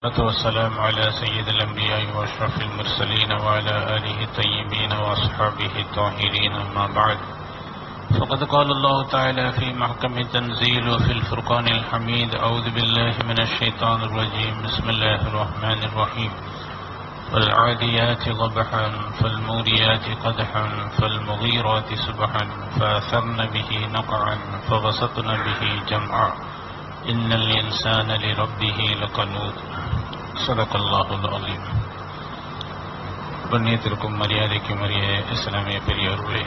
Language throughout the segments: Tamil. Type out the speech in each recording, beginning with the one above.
والسلام على سيد الأنبياء وأشرف المرسلين وعلى آله الطيبين وأصحابه الطاهرين. أما بعد، فقد قال الله تعالى في محكم التنزيل وفي الفرقان الحميد: أعوذ بالله من الشيطان الرجيم، بسم الله الرحمن الرحيم. والعاديات ضبحا فالموريات قدحا فالمغيرات صبحا فأثرن به نقعا فوسطن به جمعا إن الإنسان لربه لقنوط. صدق الله العظيم. கண்ணியத்திற்கும் மரியாதைக்கும் உரிய இஸ்லாமிய பெரியோர்களே,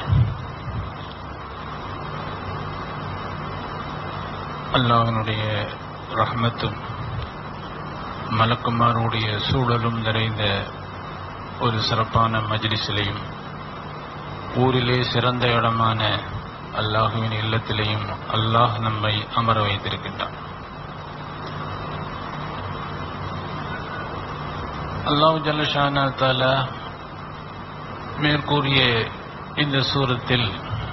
அல்லாஹ்வினுடைய ரஹ்மத்தும் மலக்குமாருடைய சூழலும் நிறைந்த ஒரு சிறப்பான மஜ்லிஸிலையும், ஊரிலே சிறந்த இடமான அல்லாஹுவின் இல்லத்திலேயும் அல்லாஹ் நம்மை அமர வைத்திருக்கின்றான். அல்லாஹ் ஜல்ல ஷானா தஆலா மேற்கூறிய இந்த சூரத்தில்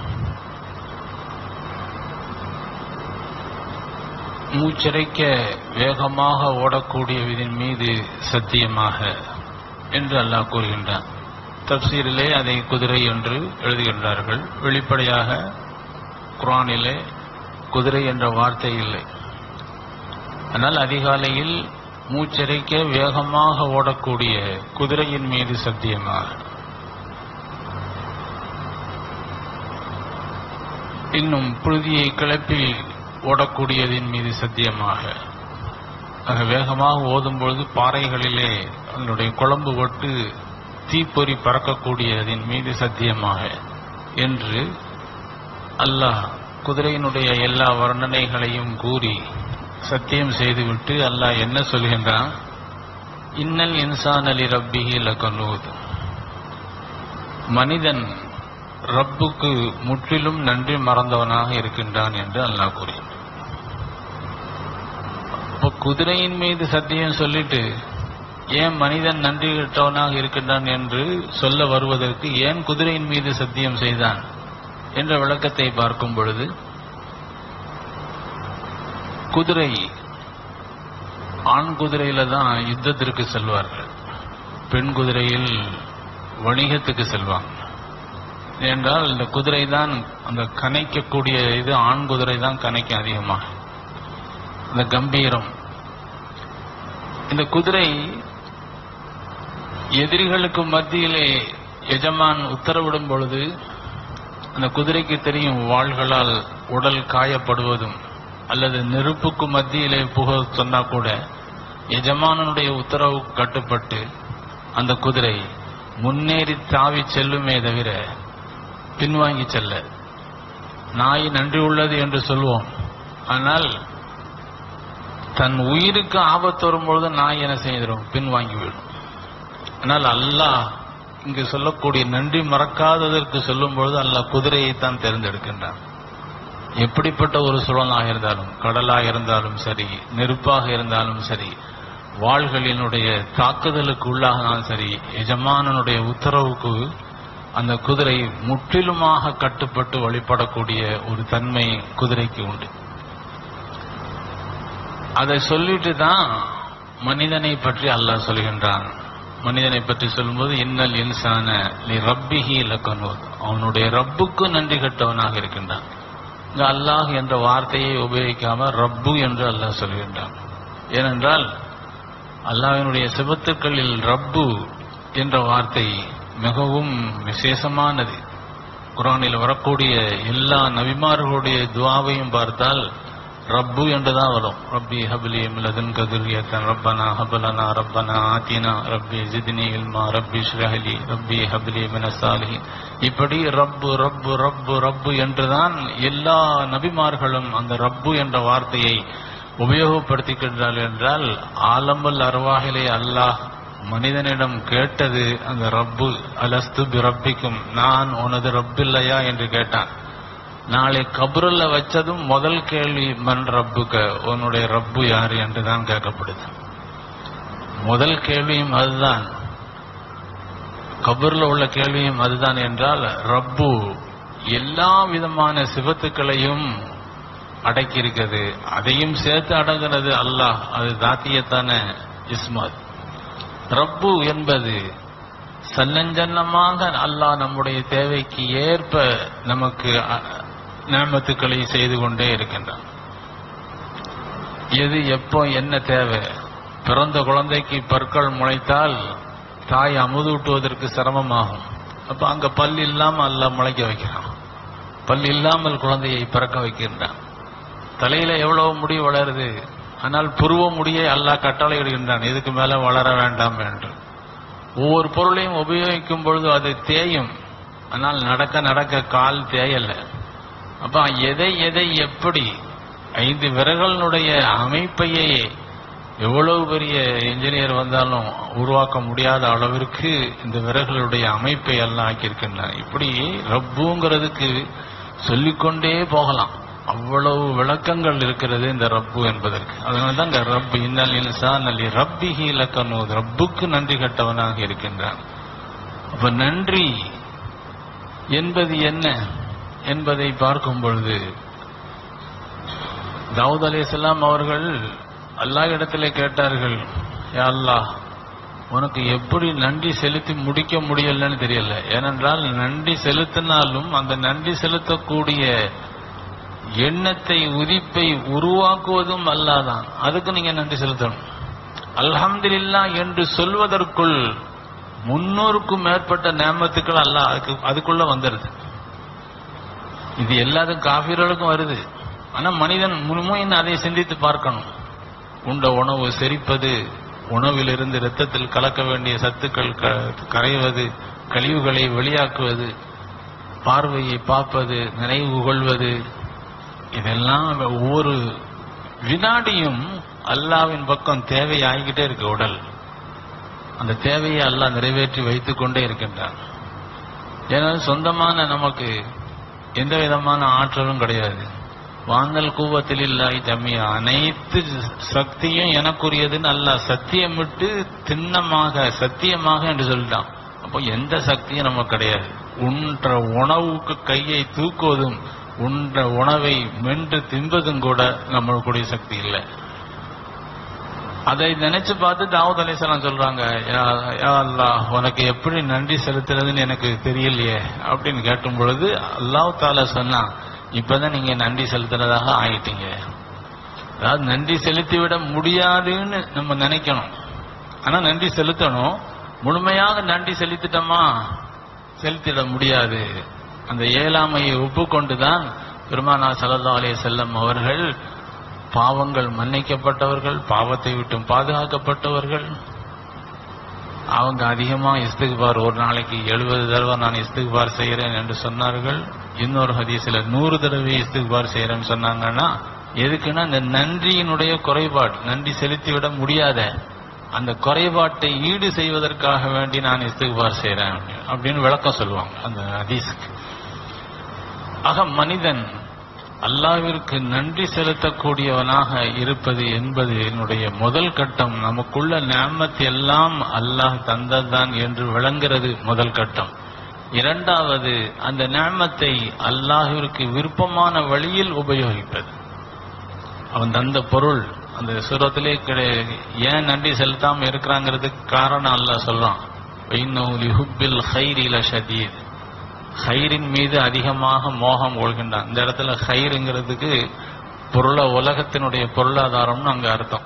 மூச்சிறைக்க வேகமாக ஓடக்கூடியவின் மீது சத்தியமாக என்று அல்லாஹ் கூறுகின்றான். தப்சீரிலே அதை குதிரை என்று எழுதுகின்றார்கள். வெளிப்படையாக குர்ஆனிலே குதிரை என்ற வார்த்தை இல்லை. ஆனால் அதிகாலையில் மூச்சிறைக்க வேகமாக ஓடக்கூடிய குதிரையின் மீது சத்தியமாக, இன்னும் புழுதியை கிளப்பி ஓடக்கூடியதின் மீது சத்தியமாக, ஆக வேகமாக ஓதும்பொழுது பாறைகளிலே அதனுடைய குழம்பு ஒட்டு தீப்பொறி பறக்கக்கூடியதின் மீது சத்தியமாக என்று அல்லாஹ் குதிரையினுடைய எல்லா வர்ணனைகளையும் கூறி சத்தியம் செய்துவிட்டு அல்லாஹ் என்ன சொல்கின்றான்? இன்னல் இன்சான லிரப்பிஹி லகனூத். மனிதன் ரப்புக்கு முற்றிலும் நன்றி மறந்தவனாக இருக்கின்றான் என்று அல்லாஹ் கூறுகின்றான். இப்போ குதிரையின் மீது சத்தியம் சொல்லிட்டு ஏன் மனிதன் நன்றி கெட்டவனாக இருக்கின்றான் என்று சொல்ல வருவதற்கு ஏன் குதிரையின் மீது சத்தியம் செய்தான் என்ற விளக்கத்தை பார்க்கும் பொழுது, குதிரை ஆண் குதிரையில தான் யுத்தத்திற்கு செல்வார்கள், பெண் குதிரையில் வணிகத்துக்கு செல்வாங்க. ஏனென்றால் இந்த குதிரை தான் அந்த கனைக்கக்கூடிய இது ஆண் குதிரை தான் கனைக்க அதிகமாக, இந்த கம்பீரம். இந்த குதிரை எதிரிகளுக்கு மத்தியிலே எஜமான் உத்தரவிடும் பொழுது அந்த குதிரைக்கு தெரியும் வாள்களால் உடல் காயப்படுவதும், அல்லது நெருப்புக்கு மத்தியிலே புக சொன்னா கூட எஜமானனுடைய உத்தரவு கட்டுப்பட்டு அந்த குதிரை முன்னேறி தாவி செல்லுமே தவிர பின்வாங்கி செல்ல. நாய் நன்றி உள்ளது என்று சொல்வோம், ஆனால் தன் உயிருக்கு ஆபத்து வரும்பொழுது நாய் என்ன செய்திடும்? பின்வாங்கிவிடும். ஆனால் அல்லாஹ் இங்கு சொல்லக்கூடிய நன்றி மறக்காததற்கு சொல்லும் பொழுது அல்லாஹ் குதிரையைத்தான் தேர்ந்தெடுக்கின்றான். எப்படிப்பட்ட ஒரு சூழலாக இருந்தாலும், கடலாக இருந்தாலும் சரி, நெருப்பாக இருந்தாலும் சரி, வாள்களினுடைய தாக்குதலுக்கு உள்ளானாலும் சரி, எஜமானனுடைய உத்தரவுக்கு அந்த குதிரை முற்றிலுமாக கட்டுப்பட்டு வழிபடக்கூடிய ஒரு தன்மை குதிரைக்கு உண்டு. அதை சொல்லிட்டு தான் மனிதனை பற்றி அல்லாஹ் சொல்கின்றான். மனிதனை பற்றி சொல்லும்போது இன்னல் இன்சான லிரப்பிஹி லகனூத், அவனுடைய ரப்புக்கு நன்றி கெட்டவனாக இருக்கின்றான். இங்க அல்லாஹ் என்ற வார்த்தையை உபயோகிக்காம ரப்பு என்று அல்லாஹ் சொல்கின்றான். ஏனென்றால் அல்லாஹ்வினுடைய சிபத்துக்களில் ரப்பு என்ற வார்த்தை மிகவும் விசேஷமானது. குர்ஆனில் வரக்கூடிய எல்லா நபிமார்களுடைய துஆவையும் பார்த்தால் ரப்பு என்றுதான் வரும். ரப்பி ஹப்லி மின் லதுன்க துர்ரியத்தன் ரப்பனா ஹப்லனா ரப்பனா ஆத்தினா ரப்பி ஜித்னி இல்மா ரப்பி ஷ்ரஹ்லி ரப்பி ஹப்லி மினஸ் சாலிஹீன். இப்படி ரப்பு ரப்பு ரப்பு ரப்பு என்றுதான் எல்லா நபிமார்களும் அந்த ரப்பு என்ற வார்த்தையை உபயோகப்படுத்திக்கின்றார்கள். என்றால் ஆலமுல் அர்வாஹிலே அல்லாஹ் மனிதனிடம் கேட்டது அந்த ரப்பு, அலஸ்து பி ரப்பிக்கும், நான் உனது ரப்பில்லையா என்று கேட்டான். நாளை கபருல வச்சதும் முதல் கேள்வி மன் ரப்புக்க, உன்னுடைய ரப்பு யார் என்றுதான் கேட்கப்படுது. முதல் கேள்வியும் அதுதான், கபர்ல உள்ள கேள்வியும் அதுதான். என்றால் ரப்பு எல்லா விதமான சிவத்துக்களையும் அடக்கி இருக்கிறது, அதையும் சேர்த்து அடங்குறது அல்லாஹ். அது தாத்தியத்தான இஸ்மத். ரப்பு என்பது சன்னஞ்சன்னமாக அல்லாஹ் நம்முடைய தேவைக்கு ஏற்ப நமக்கு நியமத்துக்களை செய்து கொண்டே இருக்கின்றான். எது எப்போ என்ன தேவை? பிறந்த குழந்தைக்கு பற்கள் முளைத்தால் தாய் அமுதூட்டுவதற்கு சிரமமாகும். அப்ப அங்க பல் இல்லாம அல்லாஹ் முளைக்க வைக்கிறான். பல் இல்லாமல் குழந்தையை பிறக்க வைக்கின்றான். தலையில எவ்வளவு முடி வளருது, ஆனால் புருவ முடியை அல்லாஹ் கட்டளை இடுகின்றான், இதுக்கு மேல வளர வேண்டாம் என்று. ஒவ்வொரு பொருளையும் உபயோகிக்கும் பொழுது அது தேயும், ஆனால் நடக்க நடக்க கால் தேயல்ல. அப்ப எதை எதை எப்படி 5 விரல்களுடைய அமைப்பையே எவ்வளவு பெரிய இன்ஜினியர் வந்தாலும் உருவாக்க முடியாத அளவிற்கு இந்த விரல்களுடைய அமைப்பை எல்லாம் ஆக்கியிருக்கின்றன. இப்படி ரப்புங்கிறதுக்கு சொல்லிக்கொண்டே போகலாம், அவ்வளவு விளக்கங்கள் இருக்கிறது இந்த ரப்பு என்பதற்கு. அதனால்தான் இந்த ரப்பு இன்னல் இன்சான் லி ரப்பிஹி லகனூத், ரப்புக்கு நன்றி கட்டவனாக இருக்கின்றான். அப்ப நன்றி என்பது என்ன என்பதை பார்க்கும் பொழுது தாவூத் அலைஹிஸ்ஸலாம் அவர்கள் அல்லாஹ் இடத்திலே கேட்டார்கள், யா அல்லாஹ், உனக்கு எப்படி நன்றி செலுத்தி முடிக்க முடியலன்னு தெரியல. ஏனென்றால் நன்றி செலுத்தினாலும் அந்த நன்றி செலுத்தக்கூடிய எண்ணத்தை உதிப்பை உருவாக்குவதும் அல்லாதான். அதுக்கு நீங்க நன்றி செலுத்தணும். அல்ஹம்துலில்லாஹ் என்று சொல்வதற்குள் 300க்கும் மேற்பட்ட நியமத்துக்கள் அல்லாஹ் அதுக்குள்ள வந்துருது. இது எல்லாத்துக்கும் காஃபிர்களுக்கும் வருது. ஆனா மனிதன் முழுமையும் அதை சிந்தித்து பார்க்கணும். உண்ட உணவு செரிப்பது, உணவிலிருந்து இரத்தத்தில் கலக்க வேண்டிய சத்துக்கள் கரைவது, கழிவுகளை வெளியாக்குவது, பார்வையை பார்ப்பது, நினைவு கொள்வது, இதெல்லாம் ஒவ்வொரு வினாடியும் அல்லாஹ்வின் பக்கம் தேவை ஆகிக்கிட்டே இருக்கு. உடல் அந்த தேவையை அல்லாஹ் நிறைவேற்றி வைத்துக் கொண்டே இருக்கின்றான். ஏனால் சொந்தமான நமக்கு எந்த விதமான ஆற்றலும் கிடையாது. வாங்கல் கூவத்தில் இல்லாய் ஜமியா, அனைத்து சக்தியும் எனக்குரியதுன்னு அல்லாஹ் சத்தியமிட்டு திண்ணமாக சத்தியமாக என்று சொல்லிட்டான். அப்போ எந்த சக்தியும் நமக்கு கிடையாது. உன்ற உணவுக்கு கையை தூக்குவதும் உன்ற உணவை மென்று தின்பதும் கூட நம்மளுடைய சக்தி இல்லை. அதை நினைச்சு பார்த்து தாவூத் அலைஹிஸ்ஸலாம் சொல்றாங்க, யா அல்லாஹ், உனக்கு எப்படி நன்றி செலுத்துறதுன்னு எனக்கு தெரியலையே அப்படின்னு கேட்கும் பொழுது அல்லாஹ் தஆலா சொன்னான், இப்பதான் நீங்க நன்றி செலுத்துறதாக ஆயிட்டீங்க. அதாவது நன்றி செலுத்திவிட முடியாதுன்னு நம்ம நினைக்கணும், ஆனா நன்றி செலுத்தணும். முழுமையாக நன்றி செலுத்திட்டோமா, செலுத்திட முடியாது. அந்த இயலாமையை ஒப்புக்கொண்டுதான் பெருமானார் ஸல்லல்லாஹு அலைஹி வஸல்லம் அவர்கள் பாவங்கள் மன்னிக்கப்பட்டவர்கள், பாவத்தை விட்டு பாதுகாக்கப்பட்டவர்கள். அவங்க அதிகமா இஸ்திக்பார், ஒரு நாளைக்கு 70 தடவை நான் இஸ்திக்பார் செய்யறேன் என்று சொன்னார்கள். இன்னொரு ஹதீஸ்ல 100 தடவை இஸ்திக்பார் செய்யறேன்னு சொன்னாங்கன்னா, எதுக்குன்னா இந்த நன்றியினுடைய குறைபாடு, நன்றி செலுத்திவிட முடியாத அந்த குறைபாட்டை ஈடு செய்வதற்காக வேண்டி நான் இஸ்திக்பார் செய்யறேன் அப்படின்னு விளக்கம் சொல்லுவாங்க அந்த ஹதீஸ்க்கு. ஆக மனிதன் அல்லாஹ்விற்கு நன்றி செலுத்தக்கூடியவனாக இருப்பது என்பது என்னுடைய முதல் கட்டம். நமக்குள்ள நியமத் எல்லாம் அல்லாஹ் தந்ததான் என்று விளங்குறது முதல் கட்டம். இரண்டாவது, அந்த நியமத்தை அல்லாஹ்விற்கு விருப்பமான வழியில் உபயோகிப்பது. அவன் தந்த பொருள் அந்த சூரத்திலே ஏன் நன்றி செலுத்தாம இருக்கிறாங்கிறதுக்கு காரணம் அல்லாஹ் சொல்றான், இன்னஹு லிஹுப்பில் கைரி லஷதீத், ஹைரின் மீது அதிகமாக மோகம் கொள்கின்றான். இந்த இடத்துல ஹைருங்கிறதுக்கு உலகத்தினுடைய பொருளாதாரம்னு அங்க அர்த்தம்.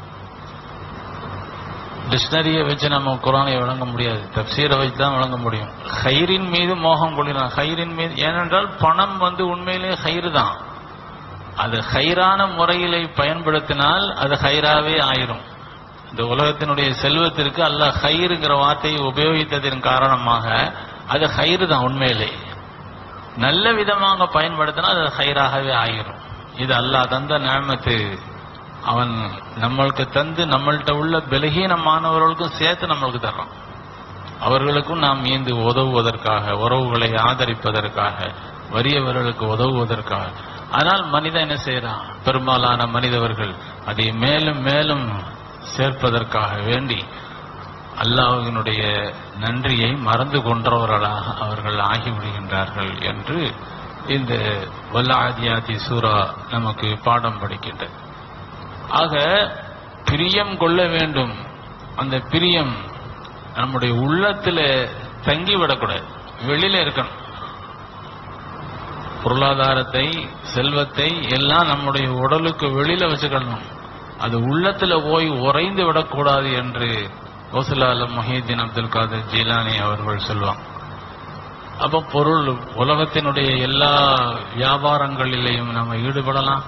டிக்ஷனரியை வச்சு நம்ம குர்ஆனை விளங்க முடியாது, தப்சீரை வச்சு தான் விளங்க முடியும். ஹைரின் மீது மோகம் கொள்கிறான். ஹைரின் மீது, ஏனென்றால் பணம் உண்மையிலே ஹைரு தான். அது ஹைரான முறையிலே பயன்படுத்தினால் அது ஹைராவே ஆயிரும். இந்த உலகத்தினுடைய செல்வத்திற்கு அல்லாஹ் ஹைருங்கிற வார்த்தையை உபயோகித்ததன் காரணமாக அது ஹைரு தான். உண்மையிலே நல்ல விதமாக பயன்படுத்தினா அது ஹைராகவே ஆயிரும். இது அல்லாஹ் தந்த நியமத்து. அவன் நம்மளுக்கு தந்து நம்மள்கிட்ட உள்ள பலகீனமானவர்களுக்கும் சேர்த்து நம்மளுக்கு தர்றான். அவர்களுக்கும் நாம் மீண்டு உதவுவதற்காக, உறவுகளை ஆதரிப்பதற்காக, வறியவர்களுக்கு உதவுவதற்காக. ஆனால் மனிதன் என்ன செய்யறான்? பெரும்பாலான மனிதர்கள் அதை மேலும் மேலும் சேர்ப்பதற்காக வேண்டி அல்லாஹ்வினுடைய நன்றியை மறந்து கொன்றவர்களாக அவர்கள் ஆகிவிடுகின்றார்கள் என்று இந்த வல்லாதியாதி சூரா நமக்கு பாடம் படிக்கின்றது. ஆக பிரியம் கொள்ள வேண்டும் அந்த பிரியம் நம்முடைய உள்ளத்துல தங்கி விடக்கூடாது, வெளியில இருக்கணும். பொருளாதாரத்தை, செல்வத்தை எல்லாம் நம்முடைய உடலுக்கு வெளியில வச்சுக்கணும், அது உள்ளத்துல போய் உறைந்து விடக்கூடாது என்று கௌசுல் ஆலம் முஹியுத்தீன் அப்துல் காதர் ஜீலானி அவர்கள் சொல்லுவாங்க. அப்ப பொருள், உலகத்தினுடைய எல்லா வியாபாரங்களிலேயும் நம்ம ஈடுபடலாம்.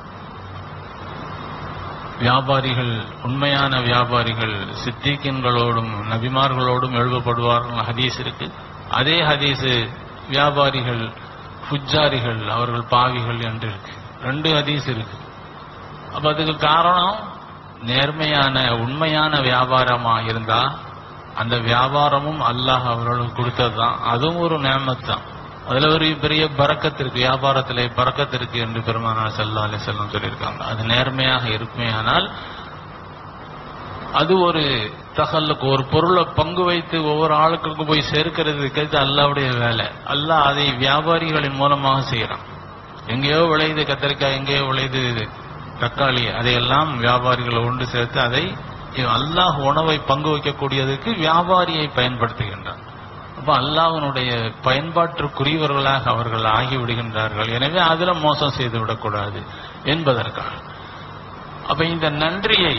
வியாபாரிகள், உண்மையான வியாபாரிகள் சித்திகீன்களோடும் நபிமார்களோடும் எழுதப்படுவார்கள், ஹதீஸ் இருக்கு. அதே ஹதீஸ் வியாபாரிகள் ஃபுஜாரிகள், அவர்கள் பாவிகள் என்று இருக்கு. 2 ஹதீஸ் இருக்கு. அப்ப அதுக்கு காரணம் நேர்மையான உண்மையான வியாபாரமா இருந்தா அந்த வியாபாரமும் அல்லாஹ் அவர்களுக்கு கொடுத்ததுதான், அதுவும் ஒரு நியமத் தான். அதுல ஒரு பெரிய பரக்கத் இருக்கு, வியாபாரத்திலே பரக்கத் இருக்கு என்று பெருமானார் ஸல்லல்லாஹு அலைஹி வஸல்லம் சொல்லியிருக்காங்க. அது நேர்மையாக இருக்குமேயானால் அது ஒரு தகல்லுக்கு, ஒரு பொருளை பங்கு வைத்து ஒவ்வொரு ஆளுக்கு போய் சேர்க்கிறது அல்லாஹ்வுடைய வேலை. அல்லாஹ் அதை வியாபாரிகளின் மூலமாக செய்யறான். எங்கேயோ விளையுது கத்தரிக்காய், எங்கேயோ விளையுது தக்காளி, அதையெல்லாம் வியாபாரிகளை ஒன்று சேர்த்து அதை அல்லாஹ் உணவை பங்கு வைக்கக்கூடியதுக்கு வியாபாரியை பயன்படுத்துகின்றான். அப்ப அல்லாஹ்வினுடைய பயன்பாட்டுக்குரியவர்களாக அவர்கள் ஆகிவிடுகின்றார்கள். எனவே அதுல மோசம் செய்து விடக்கூடாது என்பதற்காக. அப்ப இந்த நன்றியை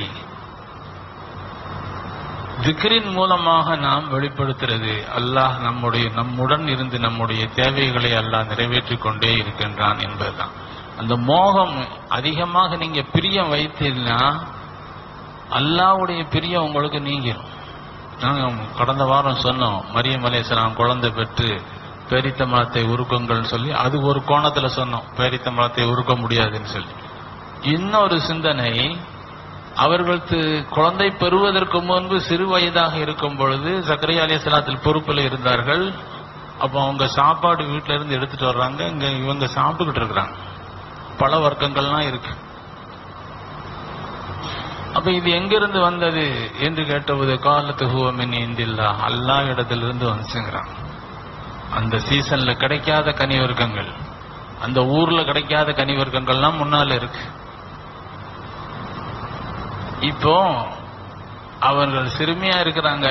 திக்ரின் மூலமாக நாம் வெளிப்படுத்துறது. அல்லாஹ் நம்முடன் இருந்து நம்முடைய தேவைகளை அல்லாஹ் நிறைவேற்றிக் கொண்டே இருக்கின்றான் என்பதுதான். அந்த மோகம் அதிகமாக நீங்க பிரியம் வைத்தீங்கன்னா அல்லாஹ்வுடைய பிரியம் உங்களுக்கு நீங்கிடும். நாங்க கடந்த வாரம் சொன்னோம், மரியம் அலைஹிஸ்ஸலாம் குழந்தை பெற்று பேரித்த மரத்தை உருக்குங்கள் சொல்லி, அது ஒரு கோணத்துல சொன்னோம், பேரித்த மரத்தை உருக்க முடியாதுன்னு சொல்லி. இன்னொரு சிந்தனை, அவர்களுக்கு குழந்தை பெறுவதற்கு முன்பு சிறு வயதாக இருக்கும் பொழுது ஜக்கரியா அலைஹிஸ்ஸலாத்தில் பொறுப்பில் இருந்தார்கள். அப்ப அவங்க சாப்பாடு வீட்டில இருந்து எடுத்துட்டு வர்றாங்க, இங்க இவங்க சாப்பிட்டுக்கிட்டு இருக்கிறாங்க, பல வர்க்கங்கள்லாம் இருக்கு. அப்ப இது எங்கிருந்து வந்தது என்று கேட்டபோது காலத்து ஹுவ மின் இந்தில்லாஹ், அல்லாஹ் இடத்திலிருந்து வந்துச்சுங்கிறாங்க. அந்த சீசன்ல கிடைக்காத கனிவர்க்கங்கள், அந்த ஊர்ல கிடைக்காத கனிவர்க்கங்கள்லாம் முன்னால இருக்கு. இப்போ அவர்கள் சிறுமியா இருக்கிறாங்க,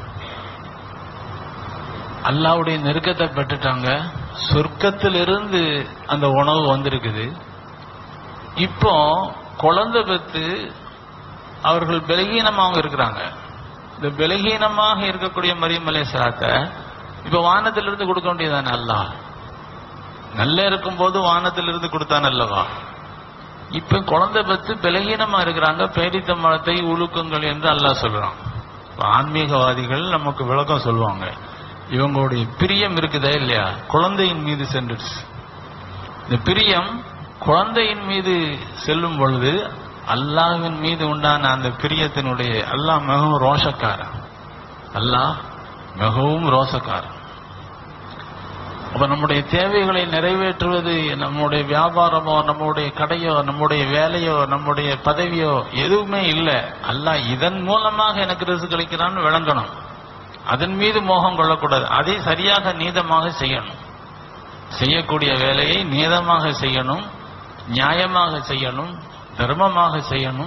அல்லாஹ்வுடைய நெருக்கத்தை பெற்றுட்டாங்க, சொர்க்கத்திலிருந்து அந்த உணவு வந்திருக்குது. இப்போ குழந்தை பெற்று அவர்கள் பலகீனமாக இருக்கிறாங்க. இந்த பலகீனமாக இருக்கக்கூடிய மரியம் அலைஹிஸ்ஸலாத்தை இப்ப வானத்திலிருந்து கொடுக்க வேண்டியதானே அல்லாஹ்? நல்லா இருக்கும் போது வானத்திலிருந்து கொடுத்தான் அல்லவா? இப்ப குழந்தை பெற்று பலகீனமா இருக்கிறாங்க, பேரித்த மரத்தை உழுக்குங்கள் என்று அல்லாஹ் சொல்றான். ஆன்மீகவாதிகள் நமக்கு விளக்கம் சொல்லுவாங்க, இவங்களுடைய பிரியம் இருக்குதா இல்லையா குழந்தையின் மீது சென்றுச்சு. இந்த பிரியம் குழந்தையின் மீது செல்லும் பொழுது அல்லாஹ்வின் மீது உண்டான அந்த பிரியத்தினுடைய, அல்லாஹ் மிகவும் ரோஷக்காரன், அல்லாஹ் மிகவும் ரோஷக்காரன். அப்ப நம்முடைய தேவைகளை நிறைவேற்றுவது நம்முடைய வியாபாரமோ, நம்முடைய கடையோ, நம்முடைய வேலையோ, நம்முடைய பதவியோ எதுவுமே இல்லை. அல்லாஹ் இதன் மூலமாக எனக்கு ரிஸ்க் கிடைக்கிறான்னு விளங்கணும். அதன் மீது மோகம் கொள்ளக்கூடாது. அதை சரியாக நீதமாக செய்யணும். செய்யக்கூடிய வேலையை நீதமாக செய்யணும், நியாயமாக செய்யணும், தர்மமாக செய்யணும்.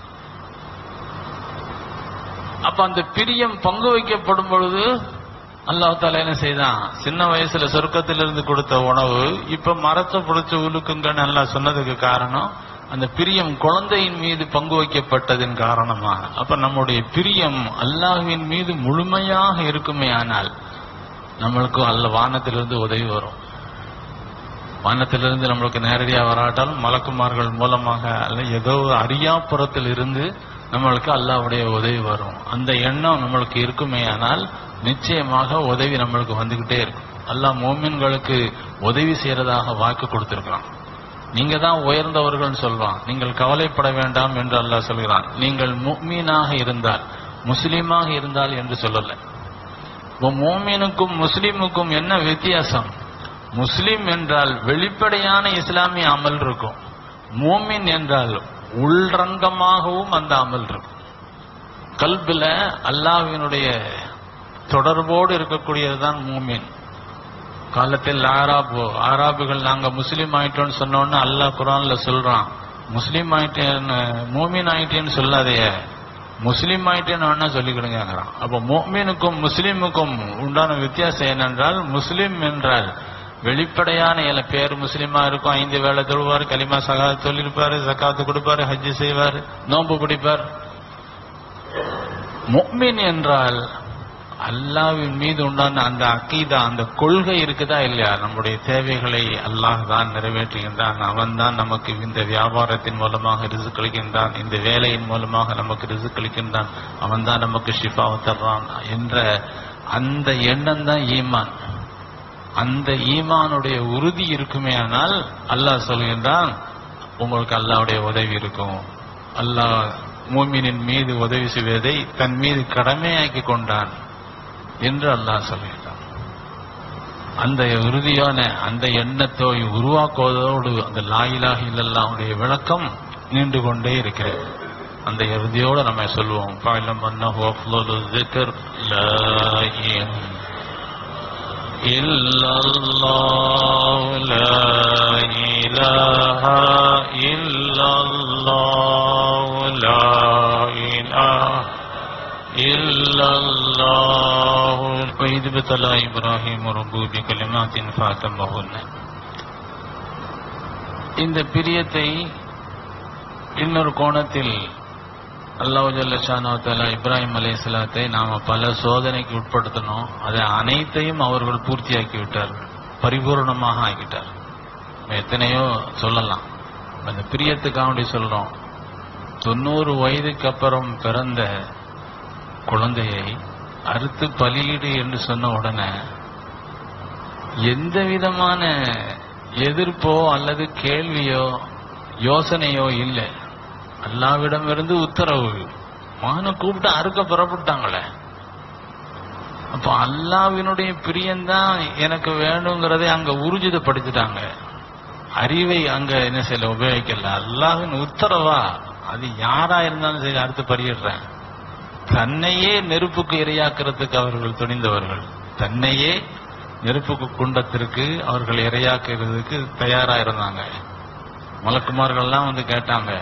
அப்ப அந்த பிரியம் பங்கு வைக்கப்படும் பொழுது அல்லாஹ் தஆலா என்ன செய்தான், சின்ன வயசுல சொர்க்கத்திலிருந்து கொடுத்த உணவு இப்ப மரத்தை பிடிச்சு உழுக்குங்கன்னு அல்லாஹ் சொன்னதுக்கு காரணம் அந்த பிரியம் குழந்தையின் மீது பங்கு வைக்கப்பட்டதின் காரணமாக. அப்ப நம்முடைய பிரியம் அல்லாஹ்வின் மீது முழுமையாக இருக்குமே ஆனால் நம்மளுக்கு வானத்திலிருந்து உதவி வரும். வானத்திலிருந்து நம்மளுக்கு நேரடியாக வராட்டாலும் மலக்குமார்கள் மூலமாக அல்ல ஏதோ அரியாப்புறத்தில் இருந்து நம்மளுக்கு அல்லாஹ்வுடைய உதவி வரும். அந்த எண்ணம் நம்மளுக்கு இருக்குமே ஆனால் நிச்சயமாக உதவி நம்மளுக்கு வந்துகிட்டே இருக்கும். அல்லாஹ் மோமின்களுக்கு உதவி செய்யறதாக வாக்கு கொடுத்திருக்கிறான். நீங்க தான் உயர்ந்தவர்கள் சொல்வான், நீங்கள் கவலைப்பட வேண்டாம் என்று அல்லாஹ் சொல்கிறான். நீங்கள் முஃமினாக இருந்தால், முஸ்லீமாக இருந்தால் என்று சொல்லல. மோமினுக்கும் முஸ்லீமுக்கும் என்ன வித்தியாசம்? முஸ்லிம் என்றால் வெளிப்படையான இஸ்லாமிய அமல் இருக்கும், மோமின் என்றால் உள்ரங்கமாகவும் அந்த அமல் இருக்கும். கல்பில அல்லாஹ்வினுடைய தொடர்போடு இருக்கக்கூடியதுதான் மூமின். காலத்தில் ஆராபுகள் நாங்க முஸ்லீம் ஆயிட்டோம்னு சொன்னோன்னு அல்லாஹ் குர்ஆன்ல சொல்றான், முஸ்லீம் ஆயிட்டேன்னு மூமின் ஆயிட்டேன்னு சொல்லாதே, முஸ்லீம் ஆயிட்டேன்னு வேணா சொல்லிக்கிடுங்கிறான். அப்ப முஃமினுக்கும் முஸ்லீமுக்கும் உண்டான வித்தியாசம் என்னென்றால், முஸ்லீம் என்றால் வெளிப்படையான பேர் முஸ்லீமா இருக்கும், 5 வேளை தொழுவார், கலிமா சகாத் சொல்லிருப்பாரு, ஜகாத்து கொடுப்பாரு, ஹஜ்ஜு செய்வார், நோன்பு பிடிப்பார். முஃமின் என்றால் அல்லாஹ்வின் மீது உண்டான அந்த அகீதா, அந்த கொள்கை இருக்குதா இல்லையா, நம்முடைய தேவைகளை அல்லாஹ் தான் நிறைவேற்றுகின்றான், அவன் தான் நமக்கு இந்த வியாபாரத்தின் மூலமாக ரிஸ்க் அளிக்கின்றான், இந்த வேலையின் மூலமாக நமக்கு ரிஸ்க் அளிக்கின்றான், அவன் தான் நமக்கு ஷிஃபாவை தர்றான் என்ற அந்த எண்ணம் தான் ஈமான். அந்த ஈமானுடைய உறுதி இருக்குமே ஆனால் அல்லாஹ் சொல்கின்றான், உங்களுக்கு அல்லாஹ்வுடைய உதவி இருக்கும். அல்லாஹ் மூமினின் மீது உதவி செய்வதை தன் மீது கடமையாக்கி கொண்டான் என்று அல்லாஹ் சொல்கிறான். அந்த உறுதியான அந்த எண்ணத்தை உருவாக்குவதோடு அந்த லா இலாஹ இல்லல்லாஹ்வுடைய விளக்கம் நீண்டு கொண்டே இருக்கிறது. அந்த இறுதியோடு நம்ம சொல்லுவோம், ஃபஅலம் அன்னஹு அஃலலு ஸிக்ர் லா இல்லல்லாஹு லா இலாஹா இல்லல்லாஹு லா இலாஹா இல்லல்லாஹு வஇத் பதலா இப்ராஹீம் ரப்பு பிகலிமாத்தின் ஃபஅத்தமஹுன்ன. இந்த பிரியத்தை இன்னொரு கோணத்தில் அல்லாஹ் ஜல்ல ஷானஹு வ தஆலா இப்ராஹிம் அலைஹிஸ்ஸலாத்தை நாம பல சோதனைக்கு உட்படுத்தணும், அதை அனைத்தையும் அவர்கள் பூர்த்தியாக்கி விட்டார்கள், பரிபூர்ணமாக ஆக்கிட்டார். எத்தனையோ சொல்லலாம், அந்த பிரியத்துக்காக சொல்றோம். 90 வயதுக்கு அப்புறம் பிறந்த குழந்தையை அறுத்து பலியிடு என்று சொன்ன உடனே எந்த விதமான எதிர்ப்போ அல்லது கேள்வியோ யோசனையோ இல்லை. அல்லாஹ்விடமிருந்து உத்தரவு, மகனை கூப்பிட்டு அறுக்க புறப்பட்டாங்களே. அப்ப அல்லாஹ்வினுடைய பிரியம்தான் எனக்கு வேணுங்கிறதை அங்க ஊர்ஜிதப்படுத்திட்டாங்க. அறிவை அங்க என்ன செய்யல, உபயோகிக்கல. அல்லாஹ்வின் உத்தரவா, அது யாரா இருந்தாலும் சரி அறுத்து பலியிடுறேன். தன்னையே நெருப்புக்கு இரையாக்குறதுக்கு அவர்கள் துணிந்தவர்கள், தன்னையே நெருப்புக்கு குண்டத்திற்கு அவர்கள் இரையாக்குறதுக்கு தயாரா இருந்தாங்க. மலக்குமார்கள்லாம் வந்து கேட்டாங்க,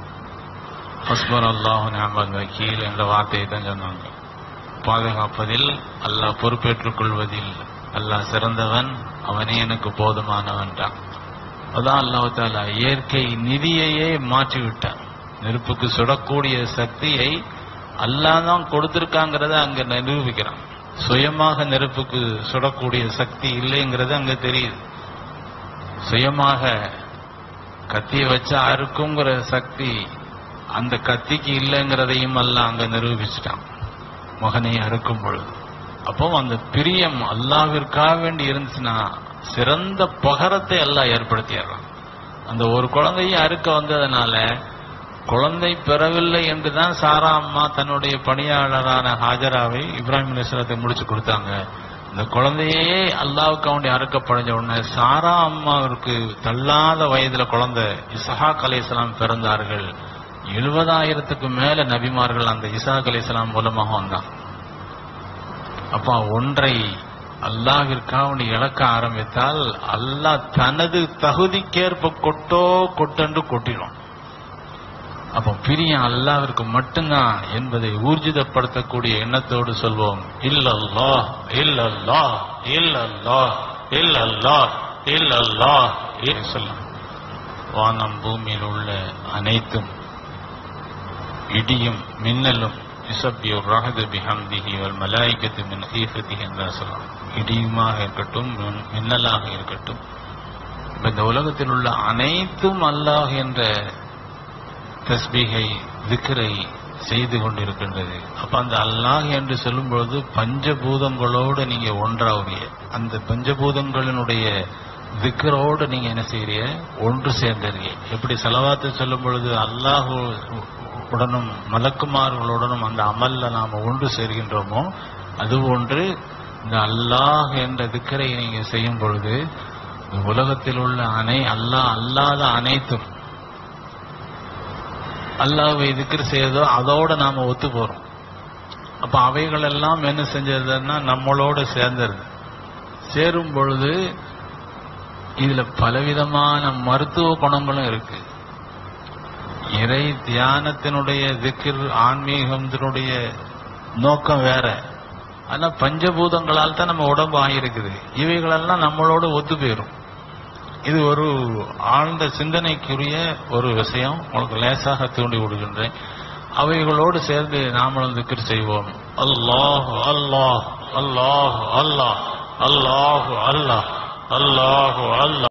ஹஸ்புனல்லாஹு நிஅமல் வக்கீல் என்ற வார்த்தையை தான் சொன்னாங்க. பாதுகாப்பதில் அல்லாஹ் பொறுப்பேற்றுக் கொள்வதில் அல்லாஹ் சிறந்தவன், அவனே எனக்கு போதுமானவன். அதான் அல்லாஹ் தஆலா இயற்கை நிதியையே மாற்றிவிட்டான். நெருப்புக்கு சுடக்கூடிய சக்தியை அல்லாஹ் தான் கொடுத்திருக்காங்கிறத அங்க நிரூபிக்கிறான். சுயமாக நெருப்புக்கு சுடக்கூடிய சக்தி இல்லைங்கிறது அங்க தெரியுது. சுயமாக கத்தியை வச்சா அறுக்குங்கிற சக்தி அந்த கத்திக்கு இல்லைங்கிறதையும் அல்லாஹ் அங்க நிரூபிச்சிட்டான் மகனை அறுக்கும் பொழுது. அப்போ அந்த பிரியம் அல்லாஹ்விற்காக வேண்டி இருந்துச்சுன்னா சிறந்த பகரத்தை எல்லாம் ஏற்படுத்திடுறான். அந்த ஒரு குழந்தையை அறுக்க வந்ததுனால குழந்தை பெறவில்லை என்றுதான் சாரா அம்மா தன்னுடைய பணியாளரான ஹாஜராவை இப்ராஹிம் அலைஹிஸ்ஸலாத்தை முடிச்சு கொடுத்தாங்க. இந்த குழந்தையே அல்லாஹ்வுக்கு வேண்டி அறுக்கப்படைஞ்ச உடனே சாரா அம்மாவிற்கு தள்ளாத வயதுல குழந்தை இஸ்ஹாக் அலைஹிஸ்ஸலாம் பிறந்தார்கள். 70,000க்கு மேல நபிமார்கள் அந்த இஸ்ஹாக் அலைஹிஸ்ஸலாம் மூலமாக வந்தாங்க. அப்ப ஒன்றை அல்லாஹ்விற்காக வேண்டி இழக்க ஆரம்பித்தால் அல்லாஹ் தனது தகுதிக்கேற்ப கொட்டென்று கொட்டிடும். அப்போ பிரியம் அல்லாஹ்விற்கு மட்டும்தான் என்பதை ஊர்ஜிதப்படுத்தக்கூடிய எண்ணத்தோடு சொல்வோம், இல்லல்லாஹ் இல்லல்லாஹ் இல்லல்லாஹ் இல்லல்லாஹ் இல்லல்லாஹ் சொல்லலாம். வானம் பூமியில் உள்ள அனைத்தும் இடியும் மின்னலும் யுஸப்பிஹு ரஅது பிஹம்திஹி வல் மலாயிகத்து மின் ஹீஃபத்திஹி என்று சொல்லலாம். இடியுமாக இருக்கட்டும், மின்னலாக இருக்கட்டும், இந்த உலகத்தில் உள்ள அனைத்தும் அல்லாஹ் என்ற தஸ்பீகை திக்ரை செய்து கொண்டிருக்கின்றது. அப்ப அந்த அல்லாஹ் என்று சொல்லும் பொழுது பஞ்சபூதங்களோடு நீங்க ஒன்றாவீங்க. அந்த பஞ்சபூதங்களினுடைய திக்ரோடு நீங்க என்ன செய்றீங்க, ஒன்று சேர்ந்தீங்க. எப்படி ஸலவாத்து சொல்லும் பொழுது அல்லாஹ் உடனும் மலக்குமார்களுடனும் அந்த அமல்ல நாம ஒன்று சேர்கின்றோமோ அதுபோன்று இந்த அல்லாஹ் என்ற திக்ரை நீங்க செய்யும் பொழுது உலகத்தில் உள்ள அல்லாஹ் அல்லாத அனைத்தும் அல்லாஹ்வை திக்ர் செய்யதோ அதோட நாம ஒத்து போறோம். அப்ப அவைகள் எல்லாம் என்ன செஞ்சதுன்னா நம்மளோட சேர்ந்துருது. சேரும் பொழுது இதுல பலவிதமான மருத்துவ குணங்களும் இருக்கு. இறை தியானத்தினுடைய திக்ர் ஆன்மீகத்தினுடைய நோக்கம் வேற. ஆனா பஞ்சபூதங்களால் தான் நம்ம உடம்பு ஆகியிருக்குது. இவைகளெல்லாம் நம்மளோட ஒத்து போயிரும். இது ஒரு ஆழ்ந்த சிந்தனைக்குரிய ஒரு விஷயம். உங்களுக்கு லேசாக தூண்டி விடுகின்றேன். அவைகளோடு சேர்ந்து நாமளும் திக்ர் செய்வோம். அல்லாஹ் அல்லாஹ் அல்லாஹ் அல்லாஹ் அல்லாஹ் அல்லாஹ் அல்லாஹ் அல்லாஹ்.